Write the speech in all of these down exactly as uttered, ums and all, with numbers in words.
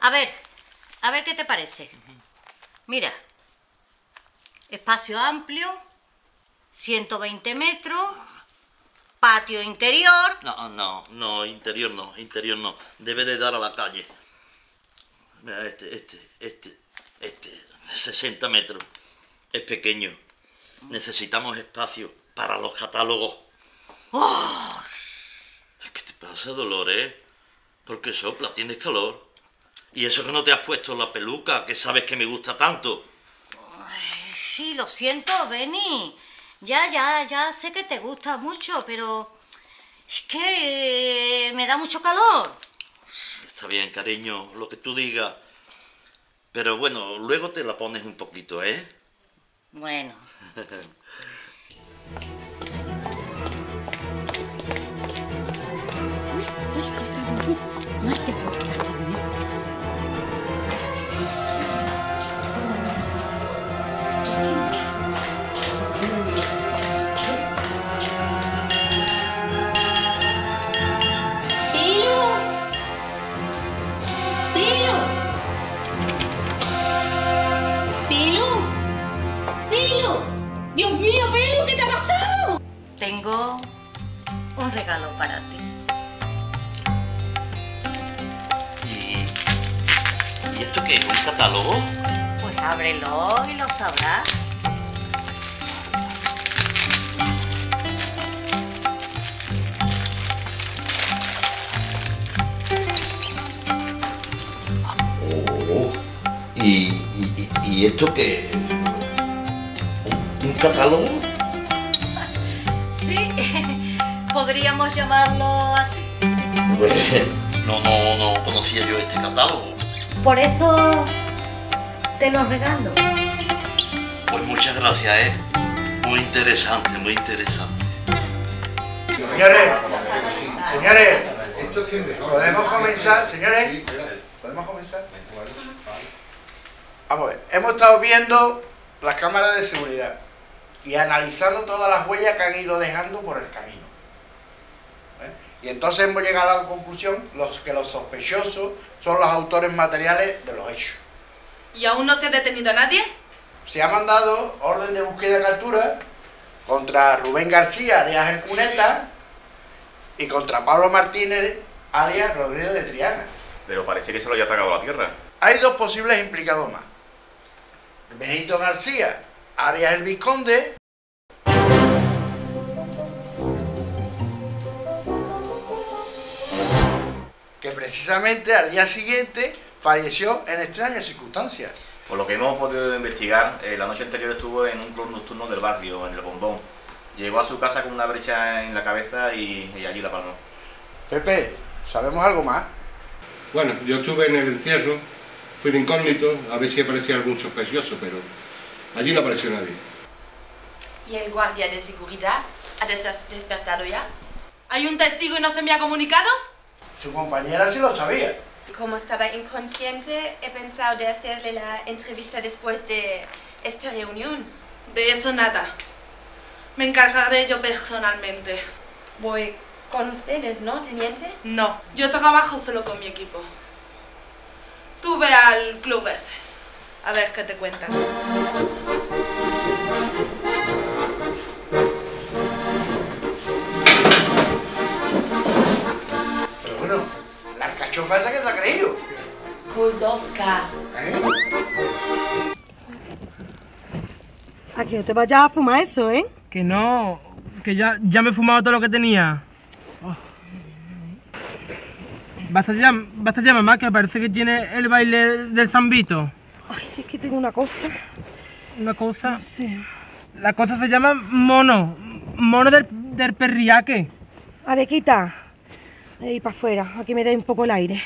A ver, a ver qué te parece. Mira, espacio amplio, ciento veinte metros, patio interior... No, no, no, interior no, interior no. Debe de dar a la calle. Mira, este, este, este, este, sesenta metros. Es pequeño. Necesitamos espacio para los catálogos. ¡Oh! ¿Qué te pasa, Dolores? ¿Por qué soplas? ¿Tienes calor? Y eso que no te has puesto la peluca, que sabes que me gusta tanto. Ay, sí, lo siento, Beni. Ya, ya, ya sé que te gusta mucho, pero es que eh, me da mucho calor. Está bien, cariño, lo que tú digas. Pero bueno, luego te la pones un poquito, ¿eh? Bueno. ¡Dios mío, Pelu! ¿Qué te ha pasado? Tengo un regalo para ti. ¿Y, ¿y esto qué es? ¿Un catálogo? Pues ábrelo y lo sabrás. Oh, ¿y, y, y esto qué es? ¿Un catálogo? Sí, podríamos llamarlo así. Pues, no, no, no conocía yo este catálogo. Por eso te lo regalo. Pues muchas gracias, ¿eh? Muy interesante, muy interesante. Señores, señores, podemos comenzar, señores, podemos comenzar. Vamos a ver, hemos estado viendo las cámaras de seguridad y analizando todas las huellas que han ido dejando por el camino. ¿Eh? Y entonces hemos llegado a la conclusión los, que los sospechosos son los autores materiales de los hechos. ¿Y aún no se ha detenido a nadie? Se ha mandado orden de búsqueda y captura contra Rubén García, alias El Cuneta, y contra Pablo Martínez, alias Rodríguez de Triana. Pero parece que se lo haya tragado la tierra. Hay dos posibles implicados más. Benito García, alias El Vizconde, que precisamente al día siguiente falleció en extrañas circunstancias. Por lo que hemos podido investigar, eh, la noche anterior estuvo en un club nocturno del barrio, en el Bombón. Llegó a su casa con una brecha en la cabeza y, y allí la palmó. Pepe, ¿sabemos algo más? Bueno, yo estuve en el entierro, fui de incógnito a ver si aparecía algún sospechoso, pero allí no apareció nadie. ¿Y el guardia de seguridad ha des- despertado ya? ¿Hay un testigo y no se me ha comunicado? Su compañera sí lo sabía. Como estaba inconsciente, he pensado de hacerle la entrevista después de esta reunión. De eso nada. Me encargaré yo personalmente. Voy con ustedes, ¿no, teniente? No, yo trabajo solo con mi equipo. Tú ve al club ese. A ver qué te cuentan. Pero bueno, la alcachofa es la que se ha creído. Kozovka. ¿Eh? A que no te vayas a fumar eso, ¿eh? Que no, que ya, ya me he fumado todo lo que tenía. Oh. Basta ya, basta ya, mamá, que parece que tiene el baile del zambito. Ay, sí, es que tengo una cosa. Una cosa. No sé. La cosa se llama mono. Mono del, del perriaque. A ver, quita. Ahí para afuera, aquí me dé un poco el aire.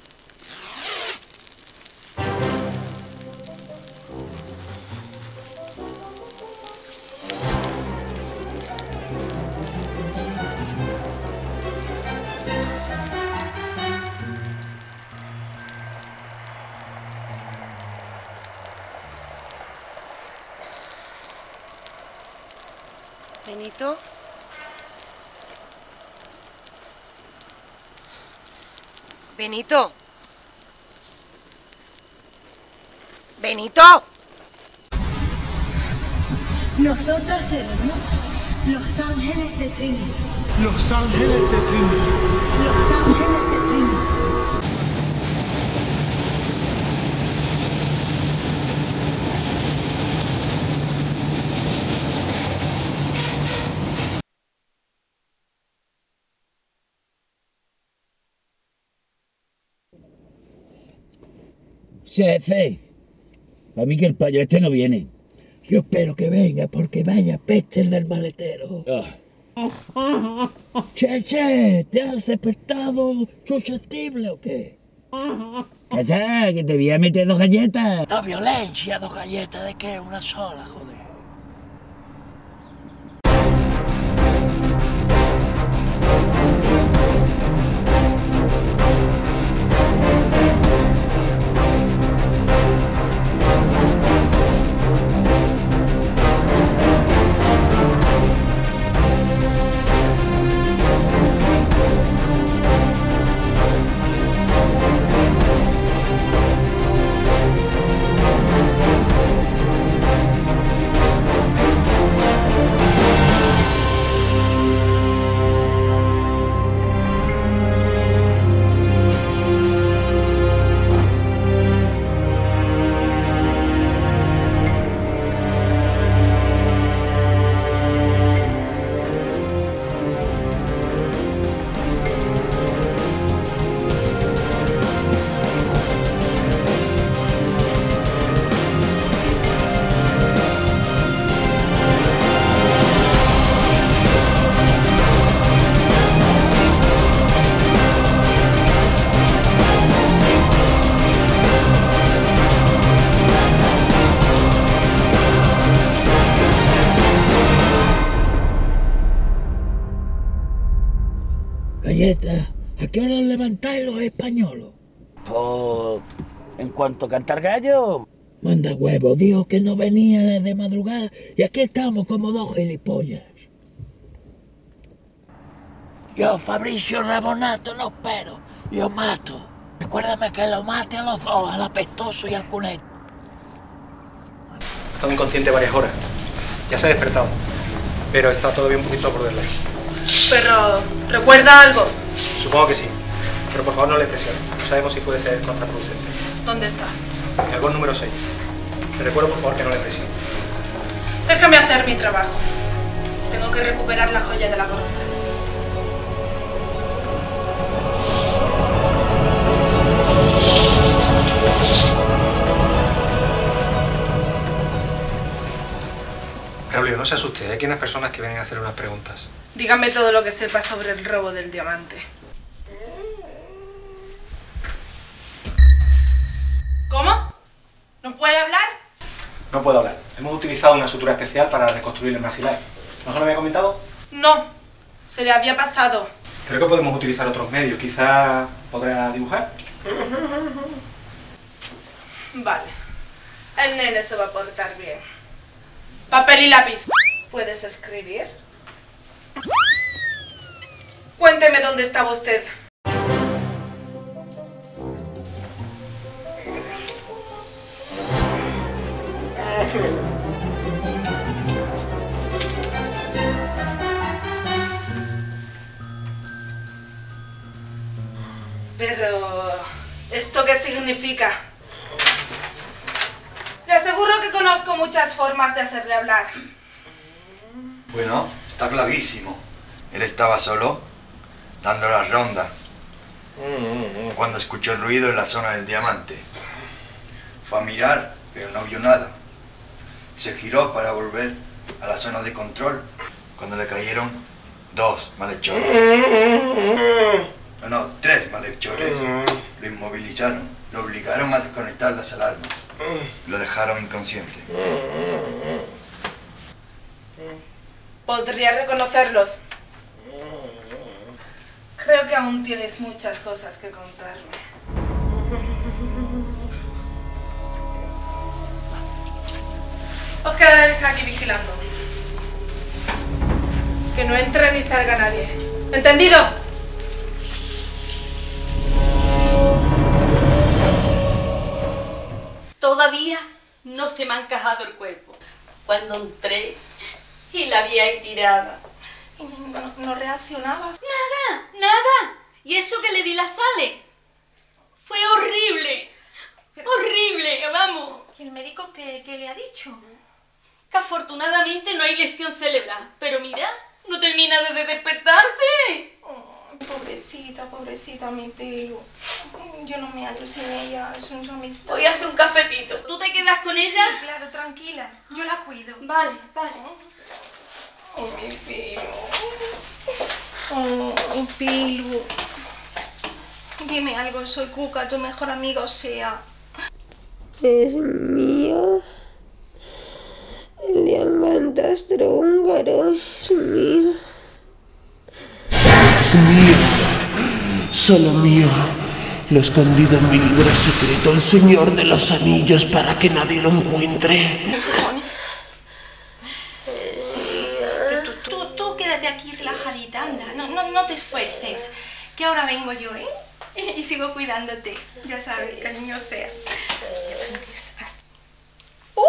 Benito. Benito. Benito. Nosotros seremos los ángeles de Trini. Los ángeles de Trini. Los ángeles de Trini. Jefe, para mí que el payo este no viene. Yo espero que venga porque vaya peste el del maletero. Ah. Che, che, ¿te has despertado susceptible o qué? Ya, ya, que te voy a meter dos galletas. No violencia, dos galletas, ¿de qué? Una sola, joder. Galleta, ¿a qué hora os levantáis los españoles? Pues, en cuanto a cantar gallo. Manda huevo, dijo que no venía de madrugada y aquí estamos como dos gilipollas. Yo, Fabricio Rabonato, no espero. Yo mato. Recuérdame que lo mate a los dos, al apestoso y al cunet. Ha estado inconsciente varias horas. Ya se ha despertado. Pero está todavía un poquito por borderline. Pero, ¿recuerda algo? Supongo que sí. Pero por favor no le presione. No sabemos si puede ser contraproducente. ¿Dónde está? En el gol número seis. Le recuerdo por favor que no le presione. Déjame hacer mi trabajo. Tengo que recuperar la joya de la corona. Braulio, no se asuste. Hay unas personas que vienen a hacer unas preguntas. Dígame todo lo que sepa sobre el robo del diamante. ¿Cómo? ¿No puede hablar? No puedo hablar. Hemos utilizado una sutura especial para reconstruir el maxilar. ¿No se lo había comentado? No. Se le había pasado. Creo que podemos utilizar otros medios. Quizá podrá dibujar. Vale. El nene se va a portar bien. Papel y lápiz. ¿Puedes escribir? Cuénteme dónde estaba usted. Pero... ¿esto qué significa? Le aseguro que conozco muchas formas de hacerle hablar. Bueno, está clarísimo. Él estaba solo, dando las rondas, cuando escuchó el ruido en la zona del diamante. Fue a mirar, pero no vio nada. Se giró para volver a la zona de control, cuando le cayeron dos malhechores. No, no, tres malhechores. Lo inmovilizaron, lo obligaron a desconectar las alarmas. Lo dejaron inconsciente. ¿Podría reconocerlos? Creo que aún tienes muchas cosas que contarme. Os quedaréis aquí vigilando. Que no entre ni salga nadie. ¿Entendido? Todavía no se me ha encajado el cuerpo. Cuando entré y la vi ahí tirada. No, no reaccionaba. Nada, nada. Y eso que le di la sale. Fue horrible. Pero, horrible, vamos. ¿Y el médico qué, qué le ha dicho? Que afortunadamente no hay lesión cerebral. Pero mira, no termina de despertarse. Oh, pobrecita, pobrecita, mi pelo. Yo no me hallo sin ella, son su amistad. Voy a hacer un cafetito. ¿Tú te quedas con sí, ella? Sí, claro, tranquila. Yo la cuido. Vale, vale. Oh, mi pelo. Oh, mi pelo. Dime algo, soy Cuca, tu mejor amigo, o sea. Es mío. El diamante austrohúngaro es mío. Es mío. Solo mío. Lo he escondido en mi libro secreto, el Señor de los Anillos, para que nadie lo encuentre. Tú, tú, tú quédate aquí relajadita, anda. No, no, no te esfuerces. Que ahora vengo yo, ¿eh? Y, y sigo cuidándote. Ya sabes, cariño sea. ¡Uh!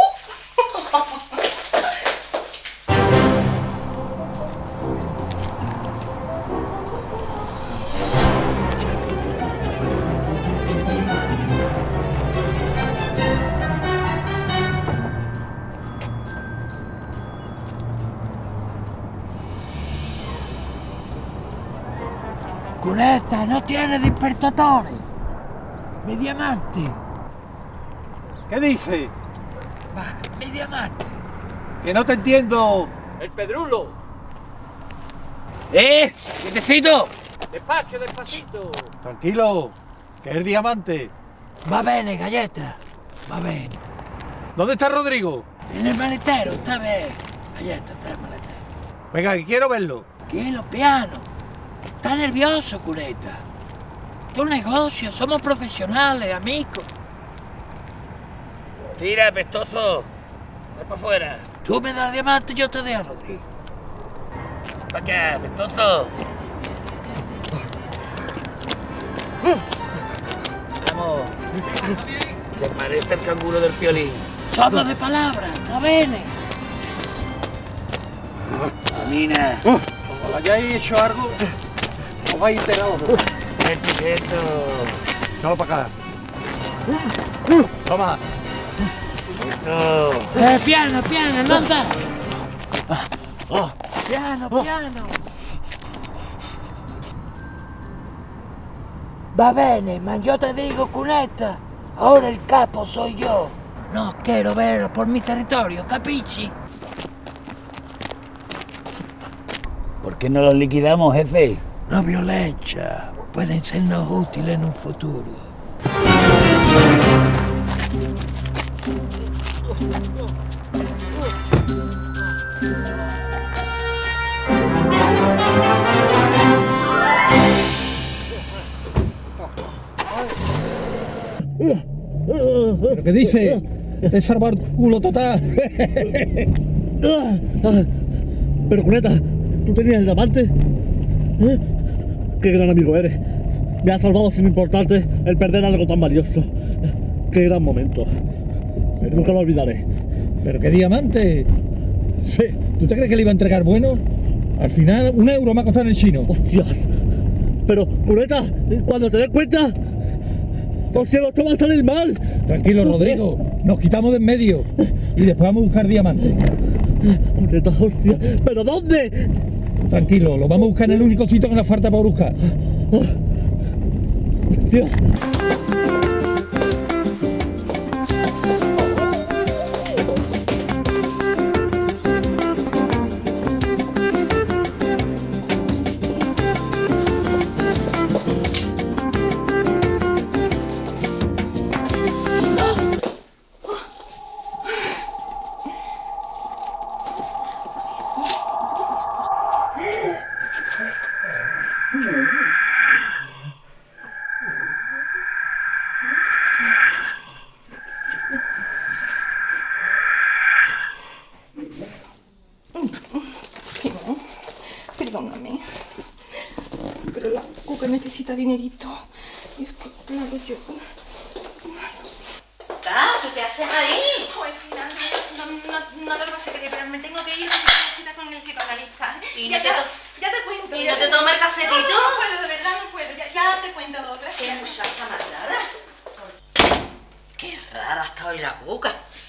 Cuneta, no tiene despertadores. Mi diamante. ¿Qué dice? Va, mi diamante. Que no te entiendo. El pedrulo. ¡Eh! ¡Quietecito! Despacio, despacito. Tranquilo, que es el diamante. Va bene, galleta. Va bene. ¿Dónde está Rodrigo? En el maletero, está bien. Galleta, está en el maletero. Venga, que quiero verlo. Quiero, piano. Está nervioso, Cuneta. Esto es un negocio, somos profesionales, amigos. Tira, pestoso. Sal para afuera. Tú me das el diamante y yo te doy a Rodrigo. ¿Para qué, pestoso? Vamos. Te parece el canguro del piolín. Somos de palabra, está bene. Camina. Como le hayáis hecho algo, os vais enterados. Quieto, quieto. Échalo para acá. Toma. Quieto. Eh, piano, piano, no anda. Oh. Piano, piano. Va bene, ma yo te digo, Cuneta, ahora el capo soy yo. No quiero verlo por mi territorio, capichi? ¿Por qué no los liquidamos, jefe? No violencia. Pueden sernos útiles en un futuro. ¿Pero qué dice? Es salvar culo total. Pero Cuneta, ¿tú tenías el diamante? ¿Eh? Qué gran amigo eres. Me has salvado sin importarte el perder algo tan valioso. Qué gran momento. Pero nunca lo olvidaré. ¿Pero qué diamante? Sí. ¿Tú te crees que le iba a entregar bueno? Al final, un euro me ha costado en el chino. ¡Hostia! Pero, Cuneta, cuando te des cuenta... ¡Hostia, esto va a salir mal! Tranquilo, Rodrigo. Nos quitamos de en medio. Y después vamos a buscar diamantes. Cuneta, hostia. ¿Pero dónde? Tranquilo, lo vamos a buscar en el único sitio que nos falta por buscar. Hostia. Perdóname. Pero la Cuca necesita dinerito. Y es que, claro, yo... Ah, ¿tú ¿qué haces ahí? Pues final, no, no, no te lo vas a creer, pero me tengo que ir porque tengo cita con el psicoanalista. ¿Y ya, no te ya, to- ya te cuento. ¿Y ya no te toma el cafetito? No, no, no puedo, de verdad no puedo. Ya, ya te cuento, gracias. Qué muchacha más rara. Qué rara está hoy la cuca.